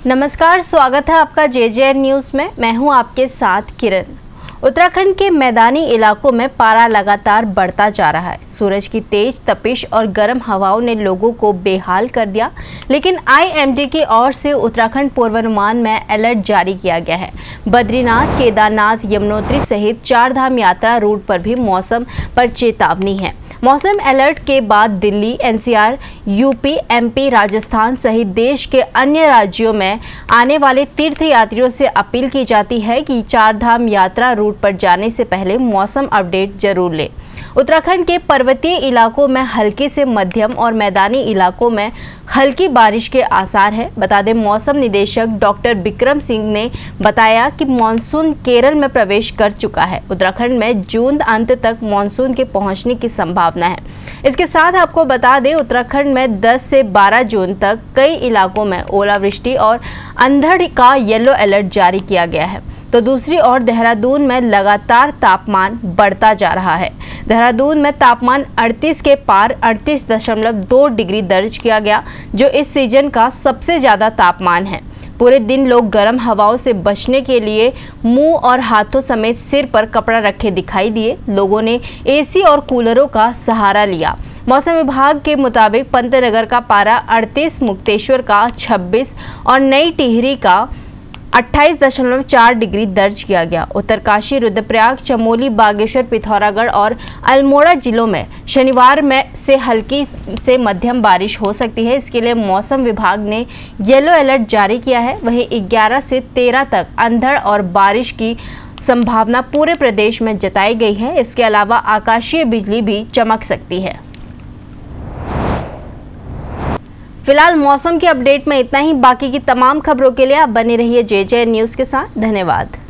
नमस्कार, स्वागत है आपका JJN न्यूज़ में। मैं हूं आपके साथ किरण। उत्तराखंड के मैदानी इलाकों में पारा लगातार बढ़ता जा रहा है। सूरज की तेज तपिश और गर्म हवाओं ने लोगों को बेहाल कर दिया, लेकिन IMD की ओर से उत्तराखंड पूर्वानुमान में अलर्ट जारी किया गया है। बद्रीनाथ, केदारनाथ, यमुनोत्री सहित 4 धाम यात्रा रूट पर भी मौसम पर चेतावनी है। मौसम अलर्ट के बाद Delhi, NCR, UP, MP, Rajasthan सहित देश के अन्य राज्यों में आने वाले तीर्थयात्रियों से अपील की जाती है कि 4 धाम यात्रा रूट पर जाने से पहले मौसम अपडेट जरूर लें। उत्तराखंड के पर्वतीय इलाकों में हल्की से मध्यम और मैदानी इलाकों में हल्की बारिश के आसार है। बता दें, मौसम निदेशक डॉक्टर बिक्रम सिंह ने बताया कि मानसून केरल में प्रवेश कर चुका है। उत्तराखंड में जून अंत तक मानसून के पहुंचने की संभावना है। इसके साथ आपको बता दें, उत्तराखंड में 10 से 12 जून तक कई इलाकों में ओलावृष्टि और अंधड़ का येलो अलर्ट जारी किया गया है। तो दूसरी ओर देहरादून में लगातार तापमान बढ़ता जा रहा है। देहरादून में तापमान 38 के पार 38.2 डिग्री दर्ज किया गया, जो इस सीजन का सबसे ज़्यादा तापमान है। पूरे दिन लोग गर्म हवाओं से बचने के लिए मुंह और हाथों समेत सिर पर कपड़ा रखे दिखाई दिए। लोगों ने AC और कूलरों का सहारा लिया। मौसम विभाग के मुताबिक पंतनगर का पारा 38, मुक्तेश्वर का 26 और नई टिहरी का 28.4 डिग्री दर्ज किया गया। उत्तरकाशी, रुद्रप्रयाग, चमोली, बागेश्वर, पिथौरागढ़ और अल्मोड़ा जिलों में शनिवार में से हल्की से मध्यम बारिश हो सकती है। इसके लिए मौसम विभाग ने येलो अलर्ट जारी किया है। वहीं 11 से 13 तक अंधड़ और बारिश की संभावना पूरे प्रदेश में जताई गई है। इसके अलावा आकाशीय बिजली भी चमक सकती है। फिलहाल मौसम के अपडेट में इतना ही। बाकी की तमाम खबरों के लिए आप बने रहिए JJN न्यूज़ के साथ। धन्यवाद।